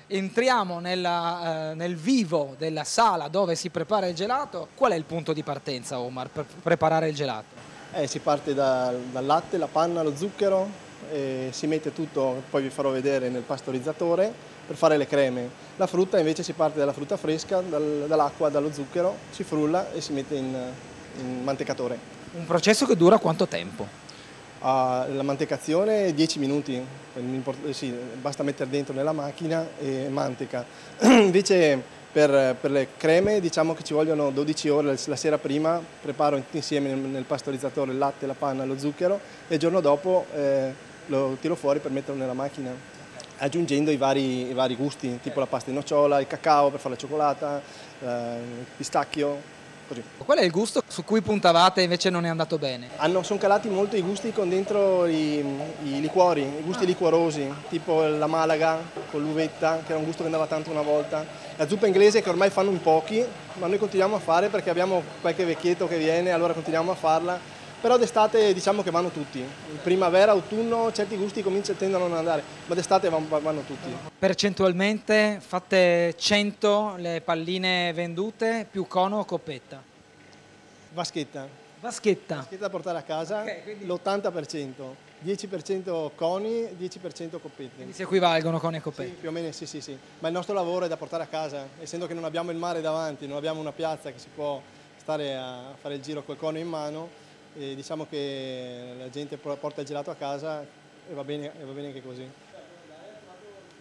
entriamo nel vivo della sala dove si prepara il gelato. Qual è il punto di partenza, Omar, per preparare il gelato? Si parte dal latte, la panna, lo zucchero, e si mette tutto, poi vi farò vedere, nel pastorizzatore per fare le creme. La frutta invece si parte dalla frutta fresca, dall'acqua, dallo zucchero, si frulla e si mette in mantecatore. Un processo che dura quanto tempo? La mantecazione 10 minuti, sì, basta mettere dentro nella macchina e manteca. Invece per le creme diciamo che ci vogliono 12 ore la sera prima, preparo insieme nel pastorizzatore il latte, la panna, lo zucchero e il giorno dopo lo tiro fuori per metterlo nella macchina, aggiungendo i vari gusti, tipo la pasta di nocciola, il cacao per fare la cioccolata, il pistacchio. Così. Qual è il gusto su cui puntavate e invece non è andato bene? Sono calati molto i gusti con dentro i liquori, i gusti liquorosi, tipo la Malaga con l'uvetta, che era un gusto che andava tanto una volta, la zuppa inglese che ormai fanno in pochi, ma noi continuiamo a fare perché abbiamo qualche vecchietto che viene, allora continuiamo a farla, però d'estate diciamo che vanno tutti, in primavera, autunno certi gusti tendono a non andare, ma d'estate vanno tutti. Percentualmente fate 100 le palline vendute più cono o coppetta? Vaschetta. Vaschetta. Vaschetta da portare a casa, Okay, quindi l'80%, 10% coni, 10% coppette. quindi si equivalgono coni e Sì, coppette. più o meno sì, sì, sì. Ma il nostro lavoro è da portare a casa, essendo che non abbiamo il mare davanti, non abbiamo una piazza che si può stare a fare il giro col cono in mano, e diciamo che la gente porta il gelato a casa e va bene anche così.